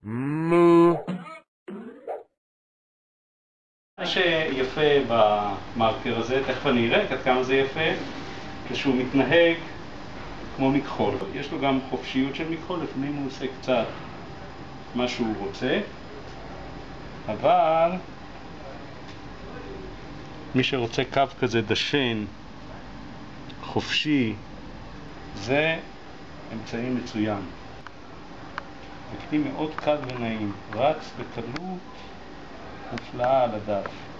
מה שיפה במרקר הזה, תכף אני אראה עד כמה זה יפה, זה שהוא מתנהג כמו מכחול. יש לו גם חופשיות של מכחול, לפעמים הוא עושה קצת מה שהוא רוצה, אבל מי שרוצה קו כזה דשן, חופשי, זה אמצעי מצוין. זה כלי מאוד קל ונעים, רץ בקלות מופלאה על הדף.